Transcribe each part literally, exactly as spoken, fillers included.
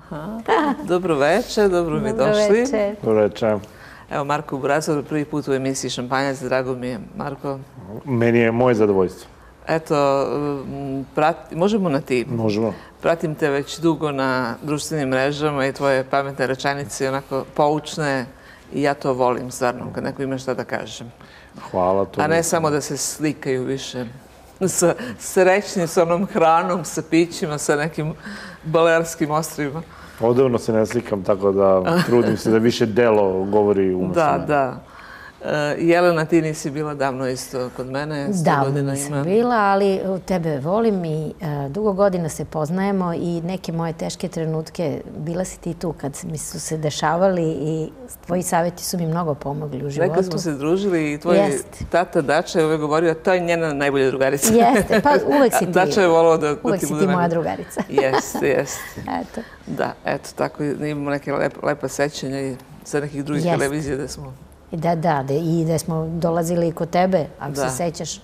Dobro večer, dobro mi došli. Dobro večer. Dobro večer. Evo, Marko Burazov, prvi put u emisiji Šampanjac, drago mi je. Marko? Meni je moje zadovoljstvo. Eto, možemo na ti? Možemo. Pratim te već dugo na društvenim mrežama i tvoje pametne rečanice, onako poučne, i ja to volim stvarno, kad neko ima šta da kažem. Hvala. A ne samo da se slikaju više sa srećnim, sa onom hranom, sa pićima, sa nekim balearskim ostrvima. Odavno se ne slikam, tako da trudim se da više delo govori umjesto mene. Da, da. Jelena, ti nisi bila davno isto kod mene. Davno nisam bila, ali tebe volim i dugo godina se poznajemo i neke moje teške trenutke, bila si ti tu kad mi su se dešavali i tvoji savjeti su mi mnogo pomogli u životu. Nekad smo se družili i tvoj tata Dača je uvek govorio, to je njena najbolja drugarica. Jeste, pa uvek si ti. Dača je volao da ti bude... Uvek si ti moja drugarica. Jeste, jeste. Eto. Da, eto, tako imamo neke lepa sećanja i sa nekih drugih televizija da smo... Da, da, i da smo dolazili kod tebe, ako se sećaš,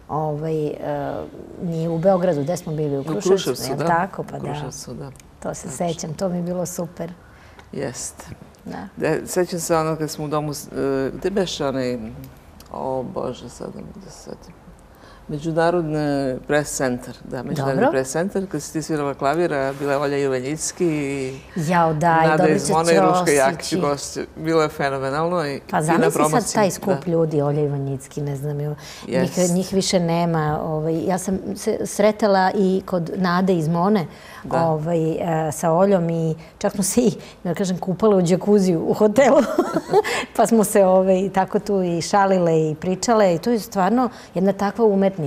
nije u Beogradu, gde smo bili, u Kruševcu, u Kruševcu, je li tako? Pa da, to se sećam, to mi je bilo super. Jeste. Sećam se ono kad smo u domu, gde beše onaj, o Bože, sad da mi da se setim. Međunarodni pres centar, da, Međunarodni pres centar, kad si ti svirala klavira, bila je Olja Ivanički, Nada Izmona i Ruška Jakić i gošće. Bilo je fenomenalno i pa zamisli sad taj skup ljudi, Olja Ivanički, ne znam, njih više nema. Ja sam se sretala i kod Nade Izmone sa Oljom i čak smo se i, da kažem, kupale u džakuziju u hotelu, pa smo se tako tu i šalile i pričale i to je stvarno jedna takva umetnost.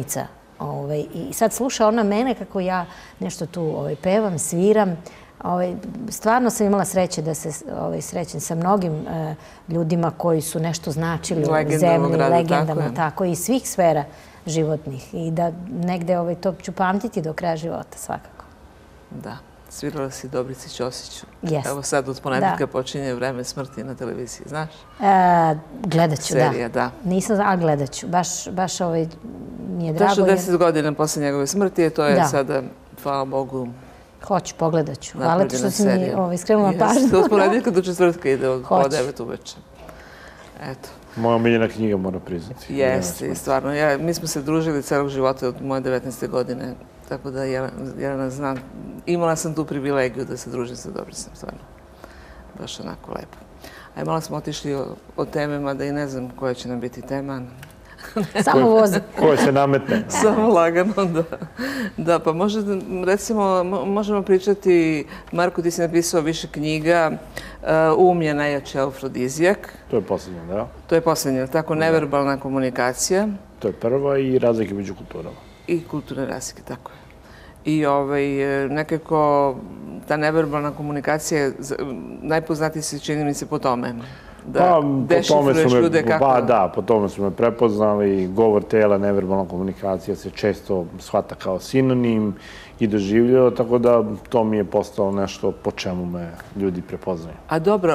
I sad sluša ona mene kako ja nešto tu pevam, sviram. Stvarno sam imala sreće da se srećem sa mnogim ljudima koji su nešto značili u zemlji, legendama, tako i svih sfera životnih. I da negde to ću pamtiti do kraja života, svakako. Da. Svirala si Dobrici Ćosiću. Evo sad od ponedeljka počinje Vreme smrti na televiziji, znaš? Gledat ću, da. Serija, da. Nisam, a gledat ću. Baš mi je drago. Došlo deset godina posle njegove smrti, to je sada, hvala Bogu, hoću, pogledat ću. Hvala ti što si mi skrenula pažnju. Od ponedeljka do četvrtka ide od pola devet uveče. Eto. Moja omiljena knjiga, moram priznati. Jeste, i stvarno. Mi smo se družili celog života od moje devetnaeste godine. Tako da Jelena zna, imala sam tu privilegiju da se družim sa Dobricom, stvarno. Baš onako lepo. A malo smo otišli o temama, da i ne znam koja će nam biti tema. Samo voz. Koja se nametne. Samo lagano, da. Da, pa možda, recimo, možemo pričati, Marko, ti si napisao više knjiga, Um je najjači afrodizijak. To je posljednja, da. To je posljednja, tako, neverbalna komunikacija. To je prva i razlike među kulturama. I kulturne razlike, tako je. I nekako ta neverbalna komunikacija je najpoznatiji se, čini mi se, po tome. Da dešifruješ ljude kako... Pa da, po tome su me prepoznali. Govor tela, neverbalna komunikacija se često shvata kao sinonim i doživljava, tako da to mi je postalo nešto po čemu me ljudi prepoznaju. A dobro,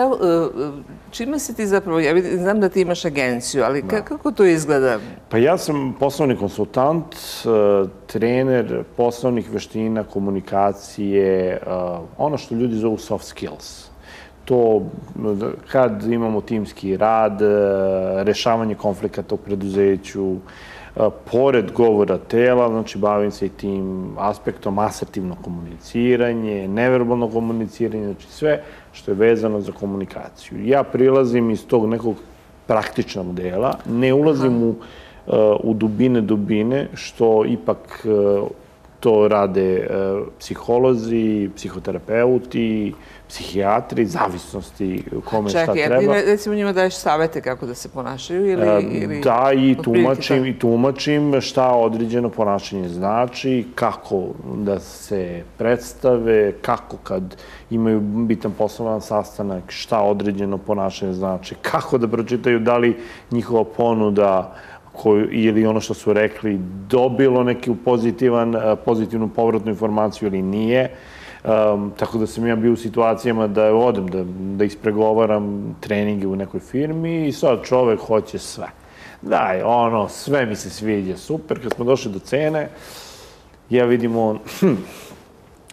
čime si ti zapravo, ja znam da ti imaš agenciju, ali kako to izgleda? Pa ja sam poslovni konsultant, trener poslovnih veština, komunikacije, ono što ljudi zovu soft skills. To kad imamo timski rad, rešavanje konflikata u preduzeću, pored govora tela, znači bavim se i tim aspektom asertivno komuniciranje, neverbalno komuniciranje, znači sve što je vezano za komunikaciju. Ja prilazim iz tog nekog praktičnog dela, ne ulazim u dubine dubine, što ipak to rade psiholozi, psihoterapeuti, psihijatri, zavisnosti kome šta treba. Čekaj, ti recimo njima daješ savete kako da se ponašaju ili... Da, i tumačim šta određeno ponašanje znači, kako da se predstave, kako kad imaju bitan poslovan sastanak, šta određeno ponašanje znači, kako da pročitaju da li njihova ponuda ili ono što su rekli dobilo neku pozitivnu povratnu informaciju ili nije. Tako da sam ja bio u situacijama da odem, da ispregovaram treninge u nekoj firmi i sad čovek hoće sve. Daj, ono, sve mi se sviđa, super. Kad smo došli do cene, ja vidim on,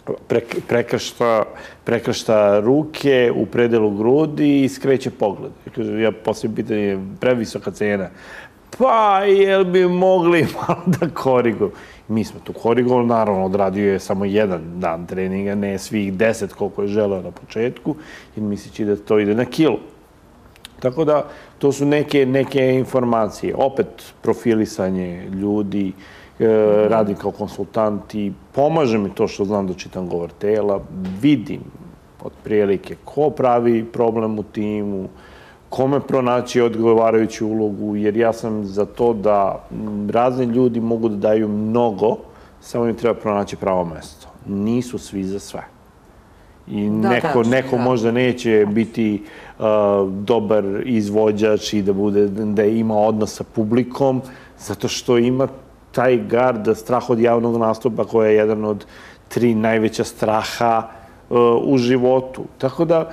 prekršta ruke u predelu grudi i skreće pogled. Ja posljedno pitanje, previsoka cena. Pa, jel bi mogli malo da koriguju? Mi smo tu korigovali, naravno, odradio je samo jedan dan treninga, ne svih deset koliko je želeo na početku, jer mislići da to ide na kilu. Tako da, to su neke informacije. Opet, profilisanje ljudi, radim kao konsultant i pomaže mi to što znam da čitam govor tela, vidim otprilike ko pravi problem u timu, kome pronaći odgovarajuću ulogu, jer ja sam za to da razni ljudi mogu da daju mnogo, samo im treba pronaći pravo mesto. Nisu svi za sve. I neko možda neće biti dobar izvođač i da ima odnos sa publikom, zato što ima taj gard, strah od javnog nastupa, koji je jedan od tri najveća straha u životu. Tako da,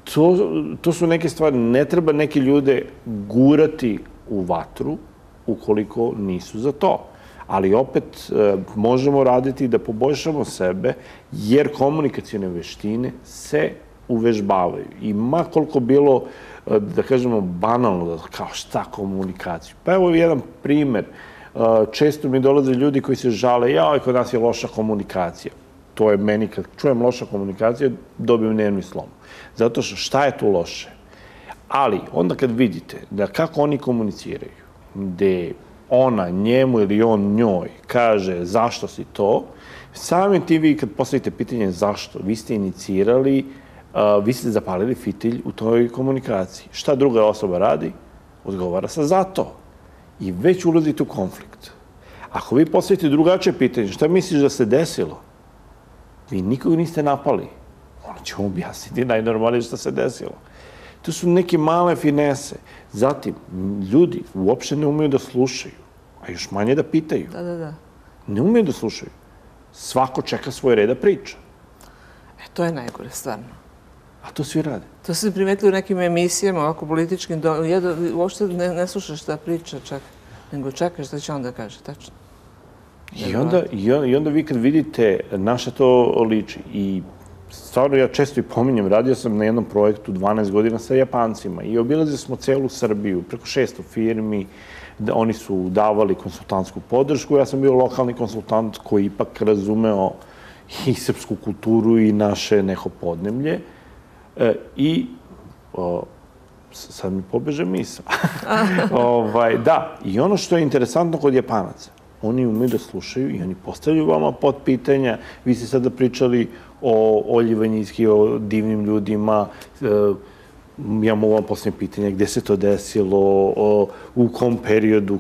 to su neke stvari. Ne treba neke ljude gurati u vatru ukoliko nisu za to. Ali opet možemo raditi da poboljšamo sebe, jer komunikacijne veštine se uvežbavaju. I ma koliko bilo, da kažemo, banalno, kao šta komunikaciju. Pa evo jedan primer. Često mi dolaze ljudi koji se žale, jao, kod nas je loša komunikacija. To je meni, kad čujem loša komunikacija, dobijem nervni slom. Zato što šta je tu loše? Ali, onda kad vidite da kako oni komuniciraju, gde ona njemu ili on njoj kaže zašto si to, samim ti vi kad postavite pitanje zašto, vi ste inicirali, vi ste zapalili fitilj u toj komunikaciji. Šta druga osoba radi? Odgovara sa zato. I već ulazite u konflikt. Ako vi postavite drugačije pitanje, šta misliš da se desilo? Vi nikog niste napali. Ono će vam objasniti najnormalnije šta se desilo. To su neke male finese. Zatim, ljudi uopšte ne umeju da slušaju, a još manje da pitaju. Da, da, da. Ne umeju da slušaju. Svako čeka svoj red da priča. E, to je najgore, stvarno. A to svi rade. To se primetili u nekim emisijama, ovako političkim, uopšte ne slušaš šta priča čak, nego čekaš šta će on da kaže, tačno. I onda vi kad vidite na šta to liči, i stvarno ja često i pominjem, radio sam na jednom projektu dvanaest godina sa Japancima i obilazili smo celu Srbiju, preko šesto firmi, oni su davali konsultantsku podršku, ja sam bio lokalni konsultant koji ipak razumeo i srpsku kulturu i naše neko podneblje. I sad mi pobeže misao. Da, i ono što je interesantno kod Japanaca, oni umeju da slušaju i oni postavljaju vama podpitanja. Vi ste sada pričali o Olji Vanjicki, o divnim ljudima. Ja mogu vam postaviti pitanje gde se to desilo, u kom periodu,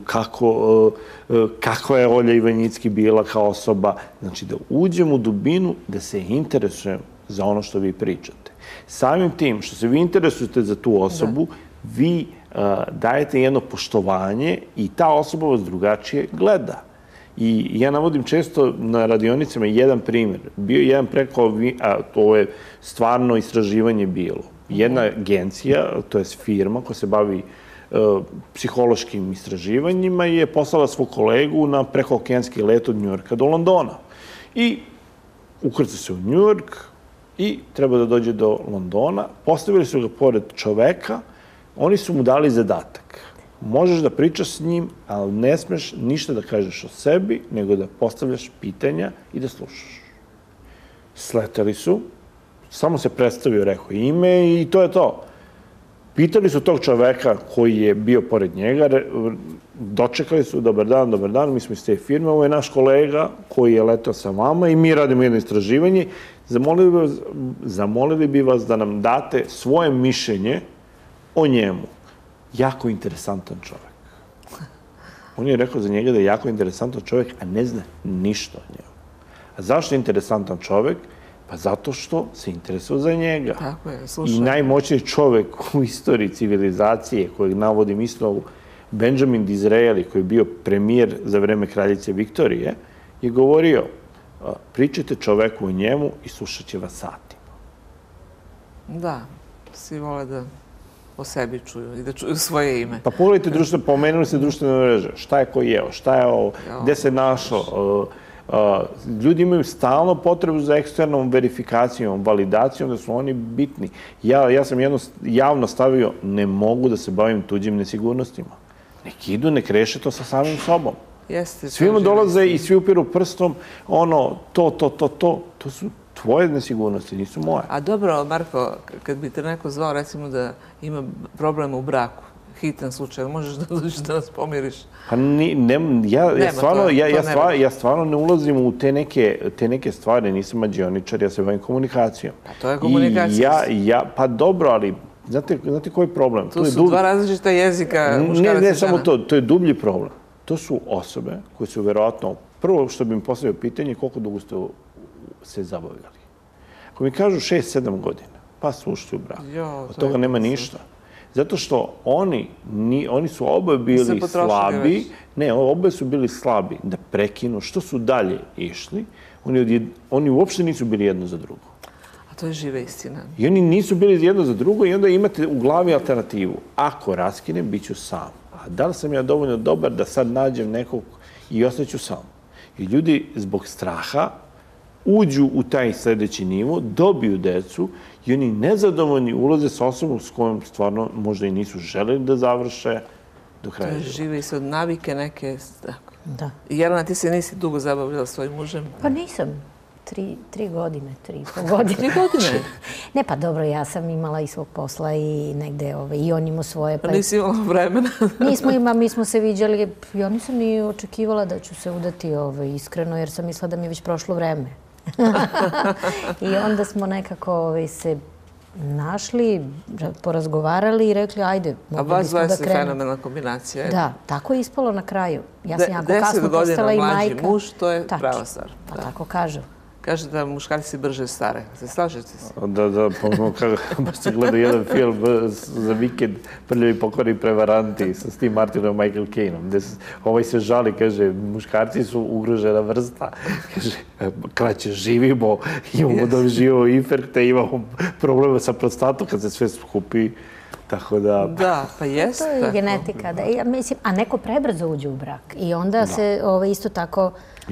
kakva je Olja Vanjicki bila kao osoba. Znači da uđem u dubinu, da se interesujem za ono što vi pričate. Samim tim što se vi interesujete za tu osobu, vi dajete jedno poštovanje i ta osoba vas drugačije gleda. I ja navodim često na radionicama jedan primjer. Bio je jedan preko, a to je stvarno istraživanje bilo. Jedna agencija, to je firma koja se bavi psihološkim istraživanjima, je poslala svog kolegu na prekookeanski let od Njujorka do Londona. I ukrca se u Njujork i treba da dođe do Londona. Postavili su ga pored čoveka, oni su mu dali zadatak. Možeš da pričaš s njim, ali ne smeš ništa da kažeš o sebi, nego da postavljaš pitanja i da slušaš. Sleteli su, samo se predstavio, rekao ime i to je to. Pitali su tog čoveka koji je bio pored njega, dočekali su, dobar dan, dobar dan, mi smo iz te firme, ovo je naš kolega koji je letao sa vama i mi radimo jedno istraživanje. Zamolili bi vas da nam date svoje mišljenje o njemu. Jako interesantan čovek. On je rekao za njega da je jako interesantan čovek, a ne zna ništa o njemu. A zašto je interesantan čovek? Pa zato što se interesuje za njega. Tako je, slušaj. I najmoćniji čovek u istoriji civilizacije, kojeg navodim isto, Benjamin Disraeli, koji je bio premijer za vreme kraljice Viktorije, je govorio, pričajte čoveku o njemu i slušat će vas satima. Da, svi vole da o sebi čuju i da čuju svoje ime. Pa pogledajte, pomenuli se društvene mreže. Šta je ko jeo, šta je ovo, gde se našao, Ljudi imaju stalno potrebu za eksternom verifikacijom, validacijom, da su oni bitni. Ja sam jedno javno stavio, ne mogu da se bavim tuđim nesigurnostima. Nek idu, nek reše to sa samim sobom. Svima dolaze i svi upiru prstom, ono, to, to, to, to, to su tvoje nesigurnosti, nisu moje. A dobro, Marko, kad bi te neko zvao, recimo da ima problema u braku, hitan slučaj, možeš da dođeš da nas pomiriš? Pa ja stvarno ne ulazim u te neke stvari, nisam mađioničar, ja se bavim komunikacijom. Pa to je komunikacija. Pa dobro, ali znate koji je problem? Tu su dva različita jezika muškaraca i žena. Ne, ne samo to, to je dublji problem. To su osobe koje su verovatno, prvo što bi im postavio pitanje, koliko dugo ste se zabavljali. Ako mi kažu šest sedam godina, pa su ušli u brak. Od toga nema ništa. Zato što oni, oni su oboje bili slabi, ne, oboje su bili slabi da prekinu, što su dalje išli, oni uopšte nisu bili jedno za drugo. A to je živa istina. I oni nisu bili jedno za drugo i onda imate u glavi alternativu. Ako raskinem, bit ću sam. A da li sam ja dovoljno dobar da sad nađem nekog i ostaću sam? I ljudi zbog straha uđu u taj sljedeći nivo, dobiju decu i oni nezadovoljni ulaze sa osobom s kojom stvarno možda i nisu želeli da završe do kraja života. Žive se od navike neke. Da. Jelena, ti se nisi dugo zabavljala svojim mužem? Pa nisam. Tri, tri godine, tri i pol godine. Tri godine? Ne, pa dobro, ja sam imala i svog posla i negde, i on imao svoje. Pa nisi imala vremena? Nismo imali, mi smo se viđali, ja nisam ni očekivala da ću se udati iskreno, jer sam mislila da mi je već prošlo vreme. I onda smo nekako se našli, porazgovarali i rekli, ajde, mogli bismo da krenemo. A vas dvoje se fenomenalna kombinacija. Da, tako je ispalo na kraju. Ja sam jako kasno postala i majka. Deset godina mlađi muž, to je prava stvar. Pa tako kažu. Kaže da muškarci brže stare. Se slažete se? Da, da, baš se gleda jedan film za vikend, Prljavi pokvarni prevaranti sa Steve Martinom i Michael Caineom, gde ovaj se žali, kaže, muškarci su ugrožena vrsta. Kaže, kraće živimo, imamo da živimo infekte, imamo problema sa prostatom kad se sve skupi. Tako da... Da, pa jeste. To je genetika. A neko prebrzo uđe u brak. I onda se isto tako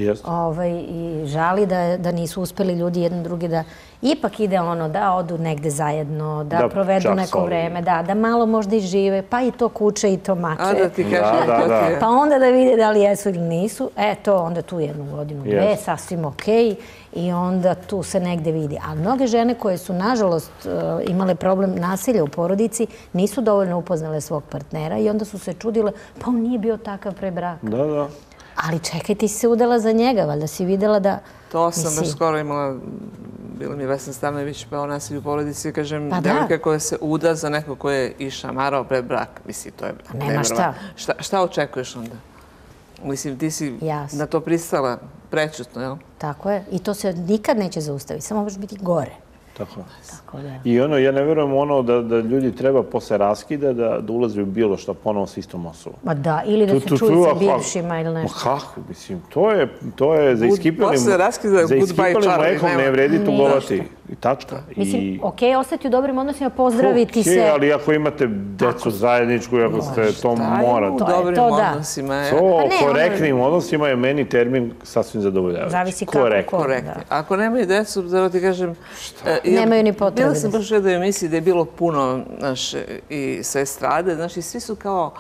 žali da nisu uspeli ljudi jedni drugi da ipak ide ono da odu negde zajedno, da provedu neko vreme, da malo možda i žive, pa i to kuće i to mače. A da ti kažem, to ti je. Pa onda da vide da li jesu ili nisu. E, to onda tu jednu godinu, dve, sasvim okej. I onda tu se negde vidi. A mnoge žene koje su, nažalost, imale problem nasilja u porodici, nisu dovoljno upoznale svog partnera i onda su se čudile, pa on nije bio takav pre braka. Da, da. Ali čekaj, ti si se udala za njega, valjda si videla da... To sam baš skoro imala, bila mi je Vesna Stanojević, pa o nasilju u porodici, kažem, devojka koja se uda za neko ko je i šamarao pre braka. Mislim, to je... Nema šta. Šta očekuješ onda? Mislim, ti si na to pristala prećutno, jel? Tako je. I to se nikad neće zaustaviti. Samo može biti gore. Tako je. I ono, ja ne verujem ono da ljudi treba posle raskida da ulaze u bilo što ponovo s istom osobom. Ma da, ili da se čuju sa bivšima ili nešto. Ma kako, mislim, to je za iskipanim mlekom ne vredi tugovati. I tačka. Mislim, okej, ostati u dobrim odnosima, pozdraviti se. Okej, ali ako imate decu zajedničku, ako ste, to morate. U dobrim odnosima. To, korektnim odnosima je meni termin sasvim zadovoljavajući. Zavisi kako. Korektni. Ako nemaju decu, da ti kažem... Nemaju ni potrebe. Bila sam baš u jednoj emisiji da je bilo puno i sa estrade, znaš, i svi su kao,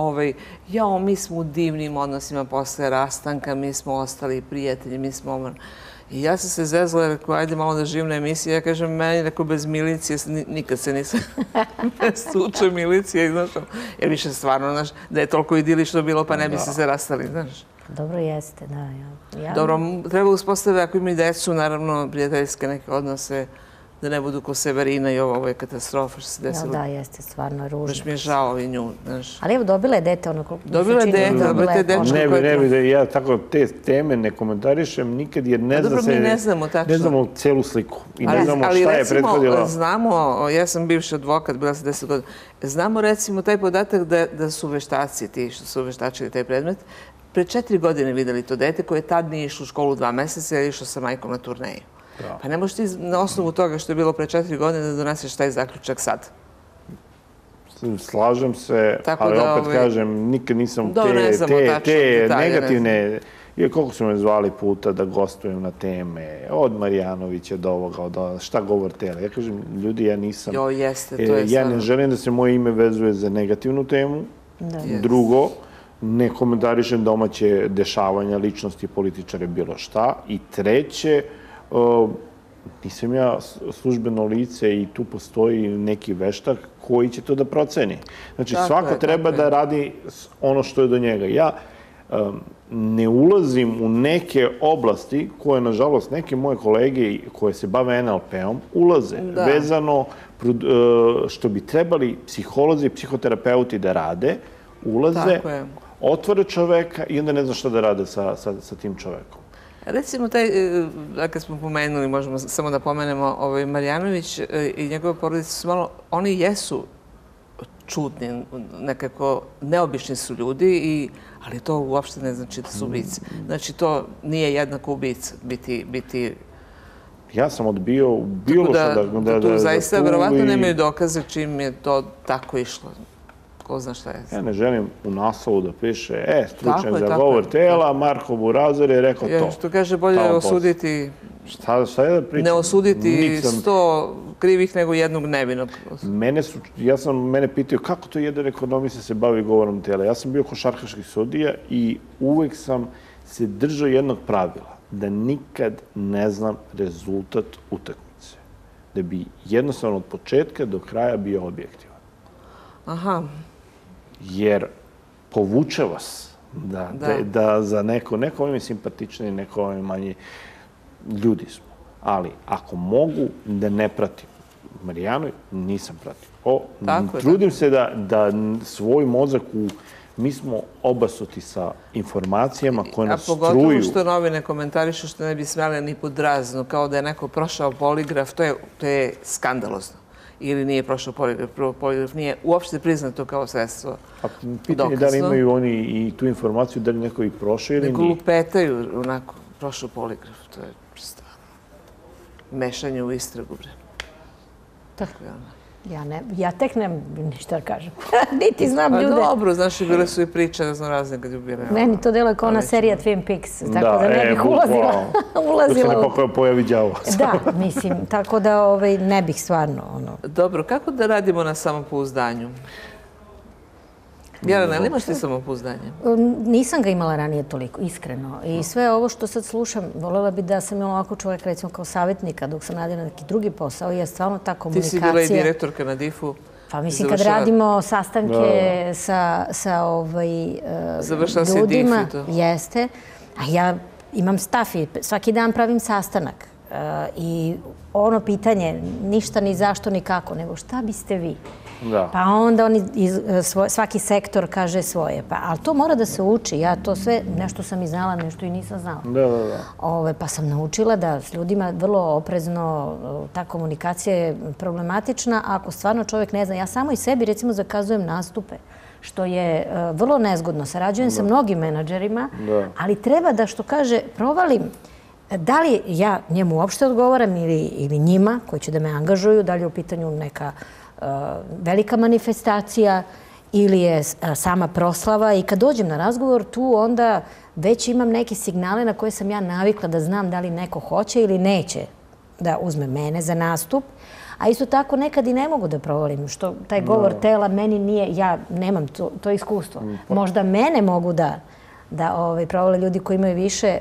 jao, mi smo u divnim odnosima posle rastanka, mi smo ostali prijatelji, mi smo... I ja sam se zezla, rekao, ajde malo da živim na emisiji. Ja kažem, meni, rekao, bez milicije, nikad se nisam bez suče milicije iznašao. Jer više stvarno, znaš, da je toliko idilično bilo, pa ne bi se se rastali, znaš. Dobro jeste, da. Dobro, treba uspostaviti, ako imaju decu, naravno, prijateljske neke odnose, da ne budu ko Severina i ovo je katastrofa što se desilo. Da, jeste, stvarno ružno. Baš mi je žao i nju, znaš. Ali evo, dobila je dete, ono... Dobila je dete, dobila je dečko. Ne bi, ne bi, ja tako te teme ne komentarišem nikad, jer ne zna se... Dobro, mi ne znamo tačno. Ne znamo celu sliku i ne znamo šta je prethodilo. Ali recimo, znamo, ja sam bivši advokat, bila sam deset godina, znamo recimo taj podatak da su veštaci, ti što su veštačili taj predmet, pre četiri godine videli to dete koje tad nije išlo u školu dva meseca, jer je išlo sa majkom na turneju. Pa ne možeš ti na osnovu toga što je bilo pre četiri godine da doneseš taj zaključak sad. Slažem se, ali opet kažem, nikad nisam te negativne I koliko su me zvali puta da gostujem na teme, od Marjanovića do ovoga, od šta govor tela. Ja kažem, ljudi, ja nisam... Jo, jeste, to je Ja ne želim da se moje ime vezuje za negativnu temu. Drugo, ne komentarišem domaće dešavanja, ličnosti, političare, bilo šta. I treće, nisam ja službeno lice i tu postoji neki veštak koji će to da proceni. Znači, svako treba da radi ono što je do njega. Ja ne ulazim u neke oblasti koje, nažalost, neke moje kolege koje se bave en el pe-om ulaze. Vezano što bi trebali psiholozi i psihoterapeuti da rade, ulaze, otvore čoveka i onda ne zna šta da rade sa tim čovekom. Recimo, taj, kad smo pomenuli, možemo samo da pomenemo Marjanović i njegove porodice su malo, oni jesu čudni, nekako neobični su ljudi, ali to uopšte ne znači da su ubice. Znači, to nije jednako ubica biti... Ja sam odbio bilo što da... Tu zaista, verovatno nemaju dokaze čim je to tako išlo. Ko zna šta je. Ja ne želim u naslovu da piše, e, stručnjak za govor tela, Marko Burazor je rekao to. Što kaže, bolje je osuditi... Šta je da pričam? Ne osuditi sto krivih nego jednog nevinog. Mene su, ja sam, mene pitao kako to jedan ekonomista se bavi govorom tela. Ja sam bio košarkaški sudija i uvek sam se držao jednog pravila, da nikad ne znam rezultat utakmice. Da bi jednostavno od početka do kraja bio objektivan. Aha. Jer povuče vas da za neko, neko vam je simpatičniji, neko vam je manji, ljudi smo. Ali ako mogu da ne pratim Marijanu, nisam pratim. Trudim se da svoj mozak u... Mi smo obasuti sa informacijama koje nas struju. A pogotovo što novine komentarišu što ne bi smjeli ni pod razno, kao da je neko prošao poligraf, to je skandalozno. Ili nije prošao poligraf. Poligraf nije uopšte priznato kao sredstvo dokazno. Pitanje je da li imaju oni i tu informaciju, da li neko i prošao ili nije. Neko lupetaju onako prošao poligraf. To je stvarno mešanje u istragu. Tako je ono. Ja tek nemam ništa da kažem. Niti znam ljude. Dobro, znaš, bile su i priče raznorazne kad je ubire. Meni to delo kao ona serija Twin Peaks, tako da ne bih ulazila. Dok se ne pojavi đavo. Da, mislim, tako da ne bih stvarno. Dobro, kako da radimo na samopouzdanju? Jelena, ili imaš ti samopouzdanje? Nisam ga imala ranije toliko, iskreno. I sve ovo što sad slušam, voljela bi da sam imala ovako čovjek, recimo kao savjetnika, dok sam radila na neki drugi posao, je stvarno ta komunikacija... Ti si bila i direktorka na difu. Pa mislim, kad radimo sastanke sa ljudima... Završila si dif i to. Jeste. A ja imam staf i svaki dan pravim sastanak. I ono pitanje, ništa ni zašto ni kako, nego šta biste vi? Pa onda svaki sektor kaže svoje. Ali to mora da se uči. Ja to sve, nešto sam i znala, nešto i nisam znala. Pa sam naučila da s ljudima vrlo oprezno ta komunikacija je problematična. Ako stvarno čovjek ne zna, ja samo i sebi recimo zakazujem nastupe, što je vrlo nezgodno. Sarađujem sa mnogim menadžerima, ali treba da, što kaže, provalim da li ja njemu uopšte odgovaram ili njima koji će da me angažuju, da li je u pitanju neka velika manifestacija ili je sama proslava. I kad dođem na razgovor, tu onda već imam neke signale na koje sam ja navikla da znam da li neko hoće ili neće da uzme mene za nastup. A isto tako nekad i ne mogu da provalim, što taj govor tela meni nije, ja nemam to iskustvo. Možda mene mogu da da provale ljudi koji imaju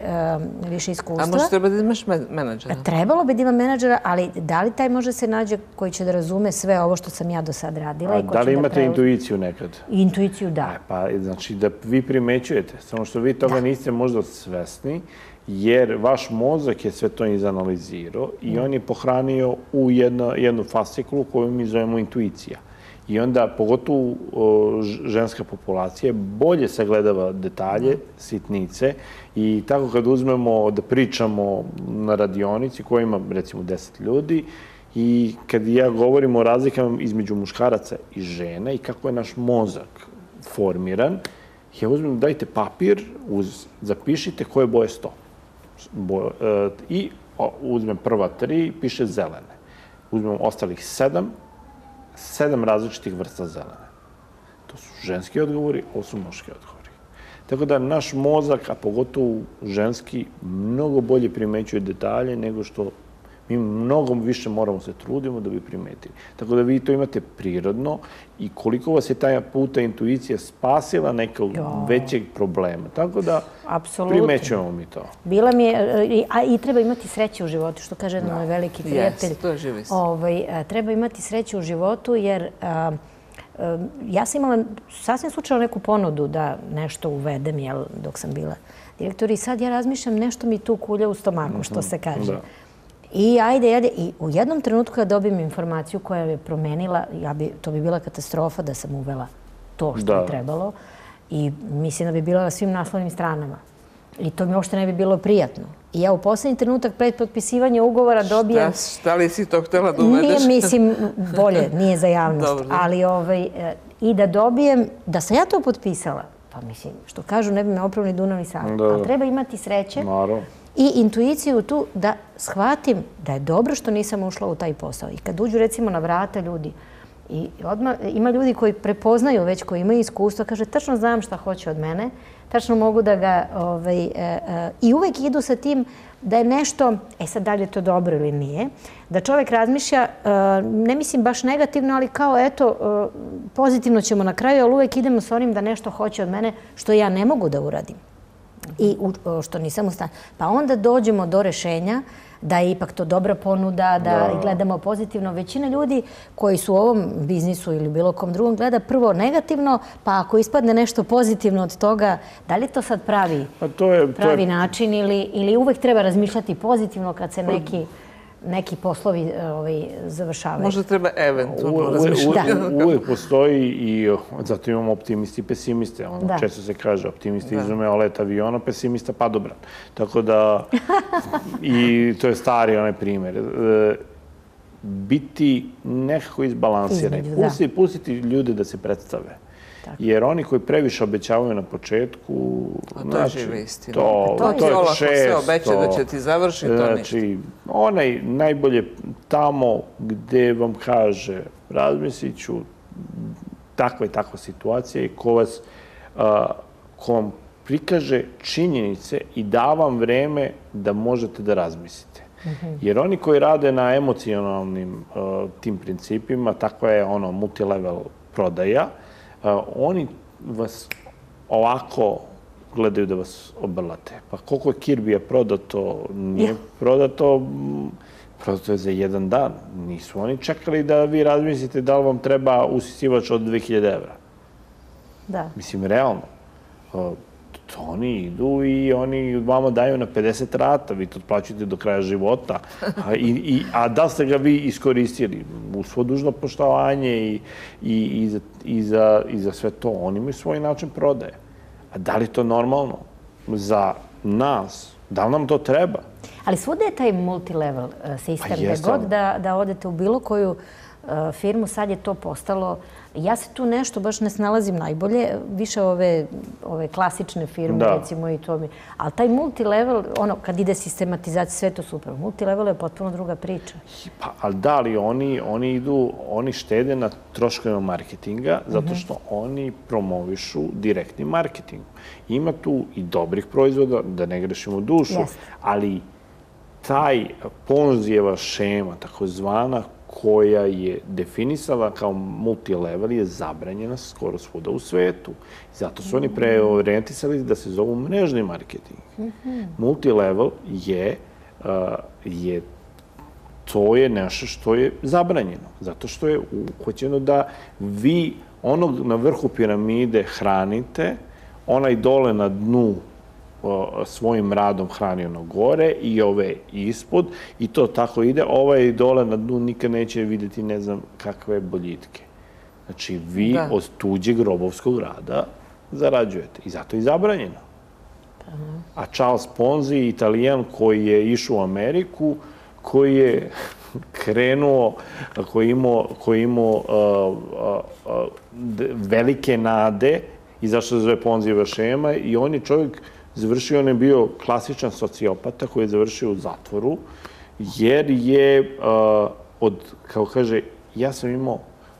više iskustva. A možda treba da imaš menadžera? Trebalo bi da imam menadžera, ali da li taj može se nađe koji će da razume sve ovo što sam ja do sad radila? A da li imate intuiciju nekad? Intuiciju, da. Pa znači da vi primećujete, samo što vi toga niste možda svesni, jer vaš mozak je sve to izanalizirao i on je pohranio u jednu fasciklu koju mi zovemo intuicija. I onda, pogotovo ženska populacija, bolje sagledava detalje, sitnice i tako kad uzmemo da pričamo na radionici koja ima recimo deset ljudi i kad ja govorim o razlikama između muškaraca i žena i kako je naš mozak formiran, ja uzmem, dajte papir, zapišite koje boje sto. I uzmem prva tri, piše zelene. Uzmem ostalih sedam, sedam različitih vrsta zelene. To su ženski odgovori, ovo su muški odgovori. Tako da naš mozak, a pogotovo ženski, mnogo bolje primećuje detalje nego što mi mnogo više moramo se trudimo da bi primetili. Tako da vi to imate prirodno i koliko vas je taj puta intuicija spasila nekog većeg problema. Tako da primećujemo mi to. Bila mi je, a i treba imati sreće u životu, što kaže jedan moj veliki prijatelj. To je živi se. Treba imati sreće u životu jer ja sam imala sasvim slučajno neku ponudu da nešto uvedem dok sam bila direktor i sad ja razmišljam nešto mi tu kulja u stomaku, što se kaže. I ajde, ajde. I u jednom trenutku ja dobijem informaciju koja je promenila, to bi bila katastrofa da sam uvela to što je trebalo i mislim da bi bila na svim naslovnim stranama. I to mi uopšte ne bi bilo prijatno. I ja u poslednji trenutak pred potpisivanja ugovora dobijem... Šta li si to htjela da uvedeš? Nije, mislim, bolje, nije za javnost. Ali i da dobijem, da sam ja to potpisala, pa mislim, što kažu, ne bi me opravo ni Dunav ni Sava. Ali treba imati sreće i intuiciju tu da shvatim da je dobro što nisam ušla u taj posao. I kad uđu recimo na vrata ljudi, i odmah ima ljudi koji prepoznaju već, koji imaju iskustvo, kaže tačno znam šta hoće od mene, tačno mogu da ga... I uvek idu sa tim da je nešto, e sad da li je to dobro ili nije, da čovjek razmišlja, ne mislim baš negativno, ali kao eto, pozitivno ćemo na kraju, ali uvek idemo s onim da nešto hoće od mene što ja ne mogu da uradim. I što nisam u stanju. Pa onda dođemo do rešenja da je ipak to dobra ponuda, da gledamo pozitivno. Većina ljudi koji su u ovom biznisu ili bilo kom drugom gleda prvo negativno, pa ako ispadne nešto pozitivno od toga, da li to sad pravi pravi način ili uvek treba razmišljati pozitivno kad se neki neki poslovi završavaju. Možda treba eventualno razmišljati. Uvijek postoji i zato imamo optimisti i pesimiste. Često se kaže optimisti izume let aviona, pesimista padobran. Tako da, i to je stari onaj primjer. Biti nekako izbalansirani. Pustiti ljude da se predstave. Jer oni koji previše obećavaju na početku... To je živa istina. To je olako sve obeća da će ti završiti, to ništa. Znači, onaj najbolje tamo gde vam kaže razmislit ću takva i takva situacija i ko vas ko vam prikaže činjenice i da vam vreme da možete da razmislite. Jer oni koji rade na emocionalnim tim principima, takva je ono multilevel prodaja, oni vas ovako gledaju da vas obrlate. Pa koliko je Kirbija prodato, nije prodato, prodato je za jedan dan. Nisu oni čekali da vi razmislite da li vam treba usisivač od dve hiljade evra. Da. Mislim, realno. Oni idu i oni vama daju na pedeset rata, vi to otplaćujete do kraja života. A da ste ga vi iskoristili? U svo dužno poštovanje i za sve to. Oni imaju svoj način prodaje. A da li je to normalno za nas? Da li nam to treba? Ali svuda je taj multilevel sistem. Gde god da odete u bilo koju firmu, sad je to postalo... Ja se tu nešto baš ne snalazim najbolje, više ove klasične firme, recimo, i to mi... Ali taj multilevel, ono, kad ide sistematizacija, sve to super. Multilevel je potpuno druga priča. Pa, ali da li oni idu, oni štede na troškovima marketinga, zato što oni promovišu direktni marketing. Ima tu i dobrih proizvoda, da ne grešimo dušu, ali taj Ponzijeva šema, takozvana, koja je definisala kao multilevel, je zabranjena skoro svuda u svetu. Zato su oni preorijentisali da se zovu mrežni marketing. Multilevel je, to je nešto što je zabranjeno. Zato što je hoćeno da vi onog na vrhu piramide hranite, onaj dole na dnu svojim radom hrani ono gore i ove ispod i to tako ide. Ovaj dole na dnu nikad neće vidjeti ne znam kakve boljitke. Znači, vi od tuđeg robovskog rada zarađujete i zato je zabranjeno. A Charles Ponzi, Italijan koji je išao u Ameriku, koji je krenuo, koji je imao velike nade i zašto se zove Ponzijeva šema i on je čovjek završio, on je bio klasičan sociopata koji je završio u zatvoru, jer je od, kao kaže, ja sam imao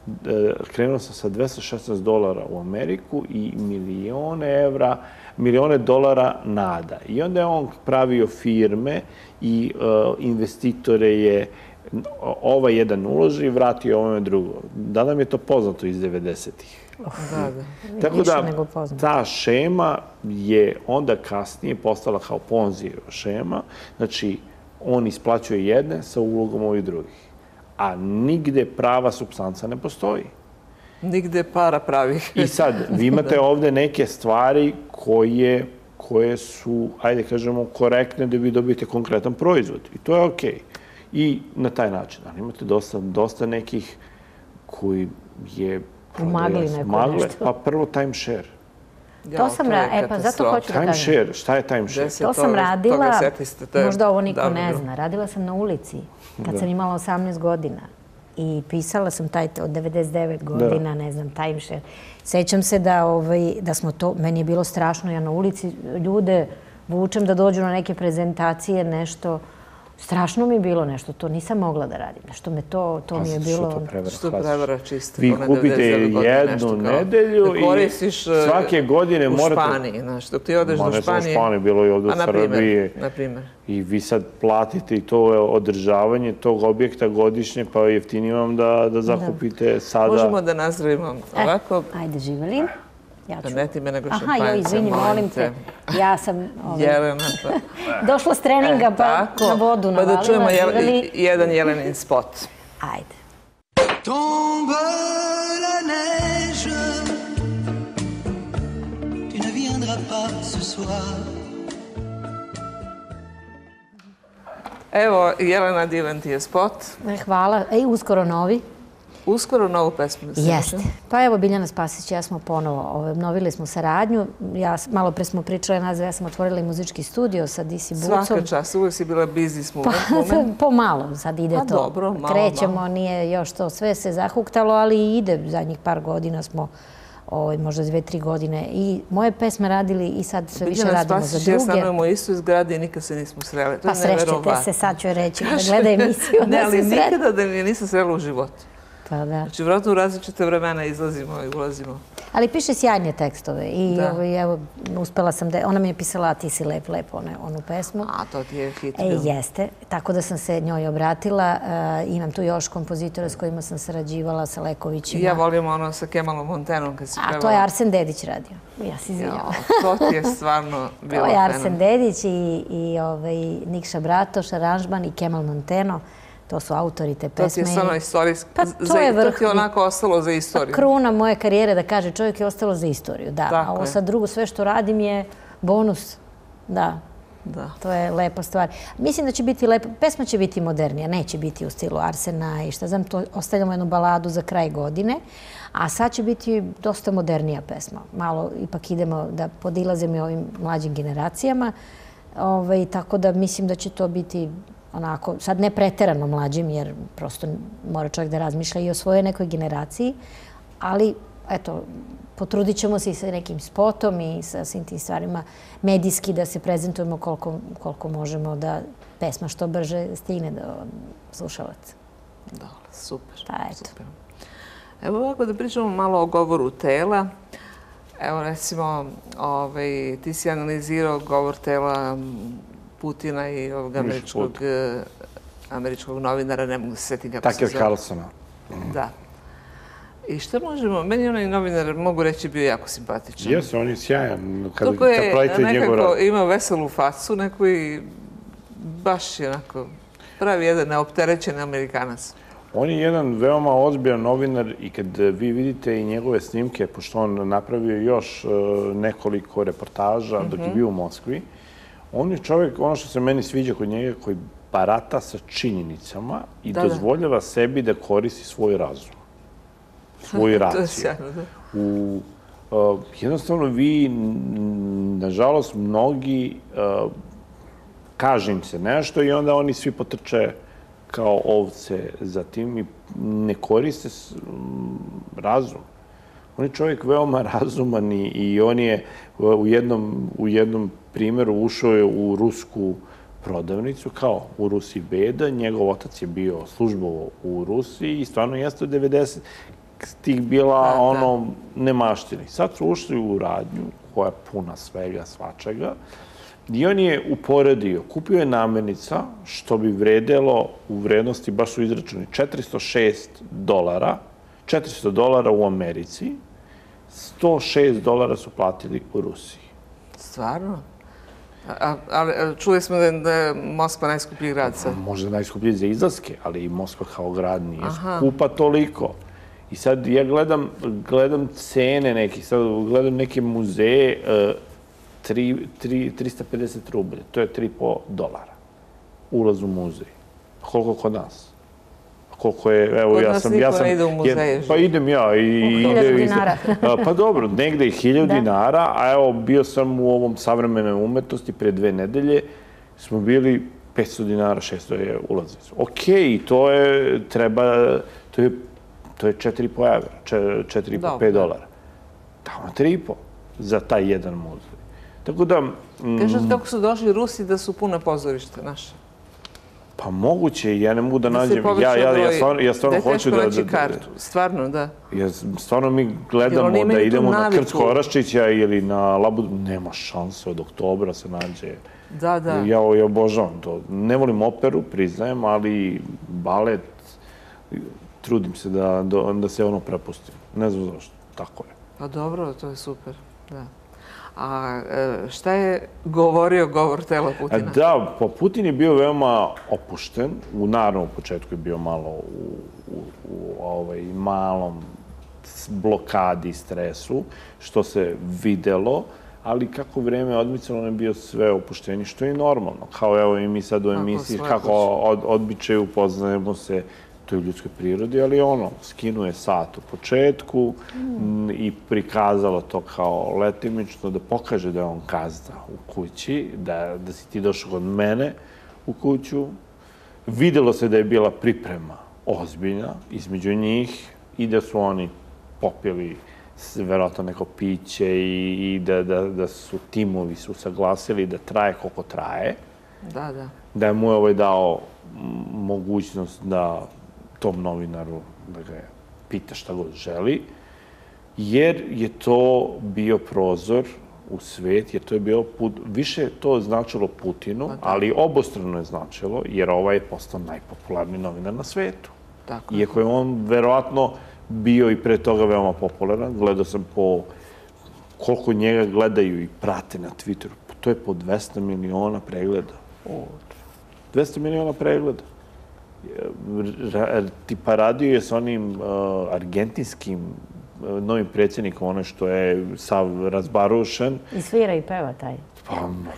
krenuo sam sa dvesta šesnaest dolara u Ameriku i milione evra, milione dolara nada. I onda je on pravio firme i investitore je ovaj jedan uloži i vratio ovome drugo. Da nam je to poznato iz devedesetih. Da, da. Tako da, ta šema je onda kasnije postala kao Ponzi šema. Znači, on isplaćuje jedne sa ulogom ovih drugih. A nigde prava supstanca ne postoji. Nigde para pravih. I sad, vi imate ovde neke stvari koje, koje su, ajde kažemo, korektne da vi dobijete konkretan proizvod. I to je okej. I na taj način. Ali imate dosta, dosta nekih koji je... Umagli neko nešto. Pa prvo timeshare. To sam radila, e pa zato hoću da kažem. Timeshare, šta je timeshare? To sam radila, možda ovo niko ne zna, radila sam na ulici kad sam imala osamnaest godina i pisala sam taj od devedeset devet godina, ne znam, timeshare. Sećam se da smo to, meni je bilo strašno, ja na ulici ljude vučem da dođu na neke prezentacije, nešto... Strašno mi je bilo nešto, to nisam mogla da radim. Nešto me to, to mi je bilo... Što prevara čisto? Vi kupite jednu nedelju i svake godine morate... U Španiji, znaš, dok ti odeš do Španije... U Španiji, bilo je ovdje u Srbiji. Na primjer. I vi sad platite i to održavanje tog objekta godišnje, pa jeftinije vam da zakupite sada... Možemo da nazdravimo ovako. Ajde, živeli. Da ne ti me nego šampanjca, molim te. Aha, joj, izvini, molim te. Ja sam... Jelena. Došla s treninga pa na vodu navalila. Pa da čujemo jedan Jelenin spot. Ajde. Tombe la neige, tu ne viendras pas ce soir. Evo, Jelena, divan ti je spot. Hvala. Ej, uskoro novi. Uskoro novu pesmu da se Jeste. Pa evo, Biljana Spasić i ja smo ponovo obnovili smo saradnju. Malo pre smo pričali nazve, ja sam otvorila i muzički studio sa D C Bucom. Svaka čast, uvijek si bila busy moment. Pomalo, sad ide to. Pa dobro, malo, krećemo, nije još to sve se zahuktalo, ali ide. Zadnjih par godina smo, možda dve, tri godine, i moje pesme radili i sad sve više radimo za druge. Biljana Spasić, ja stanujemo u istoj zgradi i nikad se nismo sreli. Pa srećete se, sad ću reći, da gleda emisiju. Ne, ali nikada da mi nisam srela u životu. Pa da. Znači, vratno u različite vremena izlazimo i ulazimo. Ali piše sjajne tekstove i evo, uspela sam da... Ona mi je pisala A ti si lep, lep, onu pesmu. A, to ti je hit. Jeste. Tako da sam se njoj obratila. Imam tu još kompozitora s kojima sam sarađivala, sa Lekovićima. I ja volim ono sa Kemalom Montenom kad si pevala. A to je Arsen Dedić radio. Ja se izvinjam. To ti je stvarno bilo fenomen. To je Arsen Dedić i Nikša Bratoš, aranžman, i Kemal Monteno. To su autori te pesme. To ti je stvarno istorijski. Pa to je vrh. To ti je onako ostalo za istoriju. Kruna moje karijere, da kaže, čovjek je ostalo za istoriju. Da, a ovo sad drugo, sve što radim je bonus. Da. To je lepa stvar. Mislim da će biti lepo. Pesma će biti modernija, neće biti u stilu Arsena i šta znam, to ostavljamo jednu baladu za kraj godine. A sad će biti dosta modernija pesma. Malo ipak idemo da podilazimo i ovim mlađim generacijama. Tako da mislim da će to biti onako, sad ne preterano mlađim, jer prosto mora čovjek da razmišlja i o svojoj nekoj generaciji, ali, eto, potrudit ćemo se i sa nekim spotom i sa svim tim stvarima medijski da se prezentujemo koliko možemo da pesma što brže stigne do slušalaca. Da, super. Pa, eto. Evo ovako da pričamo malo o govoru tela. Evo, recimo, ti si analizirao govor tela Putina i ovog američkog novinara, ne mogu se sjetiti kako se zove. Tucker Carlsona. Da. I što možemo, meni onaj novinar, mogu reći, bio jako simpatičan. Jesu, on je sjajan kad pratite njegov rad. Ima veselu facu, neko i baš je onako pravi jedan neopterećen Amerikanac. On je jedan veoma ozbiljan novinar i kad vi vidite i njegove snimke, pošto on napravio još nekoliko reportaža dok je bio u Moskvi, on je čovjek, ono što se meni sviđa kod njega, koji barata sa činjenicama i dozvoljava sebi da koristi svoj razum, svoju raciju. Jednostavno, vi, nažalost, mnogi, kaže im se nešto i onda oni svi potrče kao ovce za tim i ne koriste razum. On je čovjek veoma razuman i on je u jednom primjeru ušao je u rusku prodavnicu, kao u Rusiji beda. Njegov otac je bio službovo u Rusiji i stvarno jeste od devedeset. tih bila ono nemaštini. Sad su ušli u radnju koja je puna svega, svačega. I on je uporedio, kupio je namirnica što bi vredelo u vrednosti, baš su izračuni, četiristo šest dolara, četiristo dolara u Americi, sto šest dolara su platili u Rusiji. Stvarno? Ali čuli smo da je Moskva najskuplji grad sad. Možda najskuplji za izlaske, ali i Moskva kao grad nije skupa toliko. I sad ja gledam, gledam cene neki, sad gledam neke muzeje, trista pedeset rublja, to je tri i po dolara. Ulaz u muzej. Koliko kod nas? Koliko je, evo ja sam... Kod nas niko ne ide u muzeje. Pa idem ja. Hiljadu dinara. Pa dobro, negde je hiljadu dinara, a evo bio sam u ovom savremenoj umetnosti pre dve nedelje, smo bili petsto dinara, šesto je ulaznicu. Okej, to je, treba, to je To je četiri i po evra, četiri i po, pet dolara. Tamo tri i po za taj jedan muzej. Tako da... Kažeš kako su došli Rusi da su puna pozorišta naša? Pa moguće, ja ne mogu da nađem. Ja stvarno hoću da... Da je teško naći kartu, stvarno, da. Stvarno mi gledamo da idemo na Krcko Oraščića ili na Labudu. Nema šanse, od oktobra se nađe. Da, da. Ja obožavam to. Ne volim operu, priznajem, ali balet... Trudim se da, da se ono prepustim. Ne znam zašto. Tako je. Pa dobro, to je super. Da. A šta je govorio govor tela Putina? Da, pa Putin je bio veoma opušten. U naravno početku je bio malo u, u, u ovaj, malom blokadi, stresu, što se videlo, ali kako vreme odmicalo, on je bio sve opušteni, što je normalno. Kao evo i mi sad u emisiji, kako od, odbičaju, poznajemo se, to je u ljudskoj prirodi, ali ono, skinuje sat u početku mm. i prikazalo to kao letimično, da pokaže da je on gazda u kući, da, da si ti došao kod mene u kuću. Videlo se da je bila priprema ozbiljna između njih i da su oni popili verovatno neko piće i, i da, da, da su timovi su saglasili da traje koliko traje. Da, da. Da je mu je ovaj dao mogućnost da tom novinaru da ga pita šta god želi, jer je to bio prozor u svet, jer to je bio put, više to značilo Putinu, ali obostrano je značilo, jer ovaj je postao najpopularniji novinar na svetu. Tako. Iako je on verovatno bio i pre toga veoma popularan, gledao sam po koliko njega gledaju i prate na Twitteru, to je po dvesta miliona pregleda. dvesta miliona pregleda. Tipa radio je s onim argentinskim novim predsjednikom, ono što je sav razbarušen. I svira i peva taj. Pa,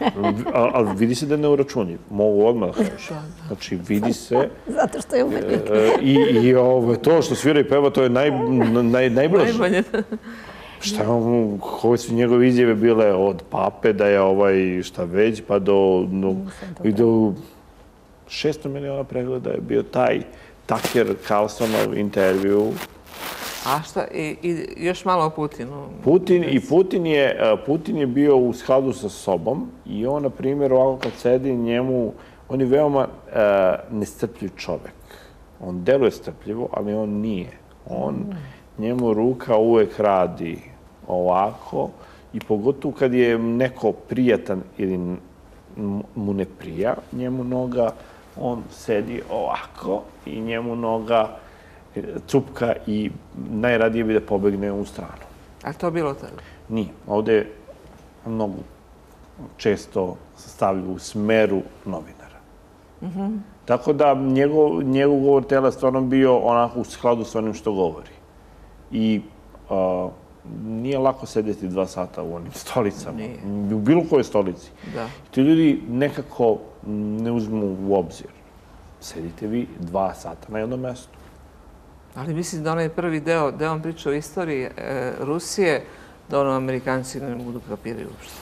ali vidi se da je neuračunljiv. Mogu odmah da kažem. Znači, vidi se... Zato što je umetnik. I to što svira i peva, to je najblaže. Najbolje. Šta, koje su njegove izjave bile od pape, da je ovaj šta već, pa do... do šesto miliona pregleda je bio taj Tucker Carlsonov intervju. A šta, i, i još malo o Putinu? Putin, i Putin je, Putin je bio u skladu sa sobom i on, na primjer, ovako kad sedi njemu, on je veoma uh, nestrpljiv čovek. On deluje strpljivo, ali on nije. On, njemu ruka uvek radi ovako i pogotovo kad je neko prijatan ili mu ne prija, njemu noga, on sedi ovako i njemu noga cupka i najradije bi da pobegne u stranu. A to bilo tada? Nije. Ovde je mnogo često stavlja u smeru novinara. Mm-hmm. Tako da njegov, njegov govor tela stvarno bio onako u skladu s onim što govori. I uh, nije lako sedeti dva sata u onim stolicama. Nije. U bilo kojoj stolici. Da. I ti ljudi nekako ne uzmu u obzir. Sedite vi dva sata na jednom mestu. Ali mislim da onaj prvi deo, da on priča o istoriji e, Rusije, da ono Amerikanci ne mogu da kapiraju uopšte.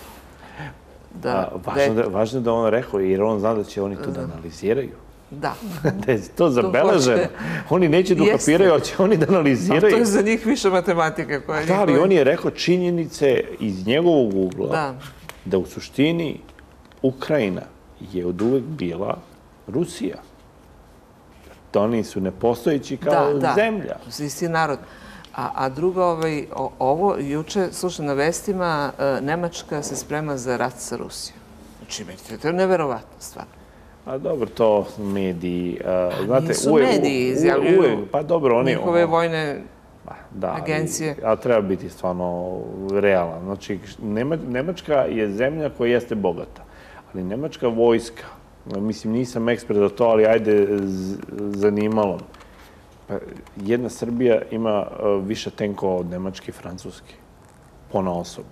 Da, A, važno, da, važno je da on rekao, jer on zna da će oni to da analiziraju. Da. Da je to zabeleženo. Oni neće da kapiraju, ali će oni da analiziraju. A to je za njih više matematika. Koja da, ali on je rekao činjenice iz njegovog ugla da, da u suštini Ukrajina je od uvek bila Rusija. Oni su nepostojeći kao da, zemlja. Da, isti narod. A, a drugo, ovaj, ovo, juče, slušam na vestima, Nemačka se sprema za rat sa Rusijom. Znači, to je neverovatno stvar. A dobro, to mediji... Znate, nisu mediji, izjavljuju pa dobro, oni... njihove vojne da, agencije. Ali treba biti stvarno realan. Znači, Nemačka je zemlja koja jeste bogata, ali Nemačka vojska, mislim, nisam ekspert za to, ali ajde, zanimalo. Jedna Srbija ima više tenkova od Nemačke i Francuske, ponaosob.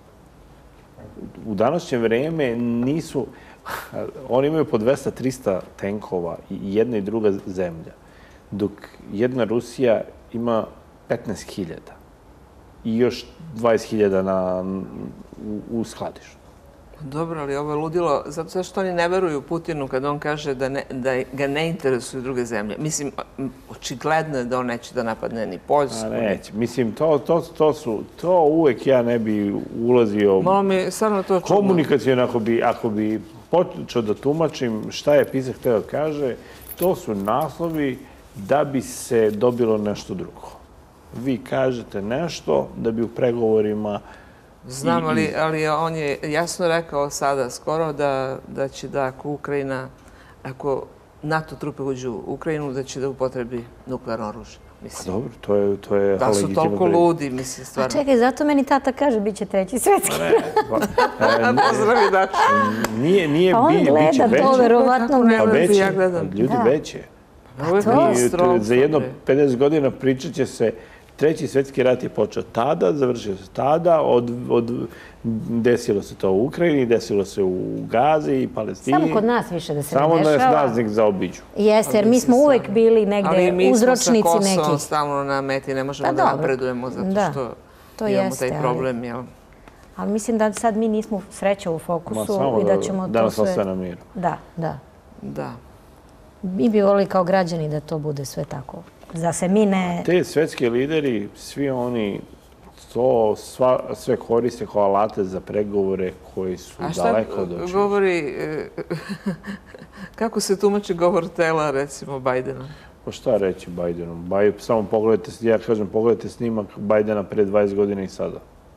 U današnje vreme nisu... Oni imaju po dvesta trista tenkova i jedna i druga zemlja, dok jedna Rusija ima petnaest hiljada i još dvadeset hiljada u skladištu. Dobro, ali ovo je ludilo, zato što oni ne veruju Putinu kad on kaže da ga ne interesuju druge zemlje. Mislim, očigledno je da on neće da napadne ni Poljsku. Neće. Mislim, to su, to uvek ja ne bi ulazio... Malo mi stvarno to čudno. Komunikacijno, ako bi počeo da tumačim šta je pisac hteo da kaže, to su naslovi da bi se dobilo nešto drugo. Vi kažete nešto da bi u pregovorima... Znam, ali on je jasno rekao sada skoro da će da ako Ukrajina, ako NATO trupe uđu u Ukrajinu, da će da upotrebi nuklearno oružje. Pa dobro, to je legitimno. Da su toliko ludi, mislim, stvarno. A čekaj, zato meni tata kaže, bit će treći svetski rat. Pozdravi, Dača. Nije, nije, pa on gleda to, verovatno ne. Pa već je, ljudi već je. Za jedno pedeset godina pričat će se. Treći svetski rat je počeo tada, završio se tada, desilo se to u Ukrajini, desilo se u Gazi i Palestini. Samo kod nas više da se ne dešava. Samo da nas nek zaobiđu. Jeste, jer mi smo uvek bili negde uzročnici nekih. Ali mi smo sa Kosovom stalno na meti, ne možemo da napredujemo zato što imamo taj problem. Ali mislim da sad mi nismo sreća u fokusu i da ćemo to sve... Da nas ostane na miru. Da, da. Da. Mi bi volili kao građani da to bude sve tako. Da se mi ne... Te svetske lideri, svi oni to sve koriste kao alate za pregovore koji su daleko od očeva. A šta govori, kako se tumači govor tela, recimo, Bajdena? Pa šta reći Bajdenom? Samo pogledajte, ja kažem, pogledajte snimak Bajdena pre dvadeset godina i sada.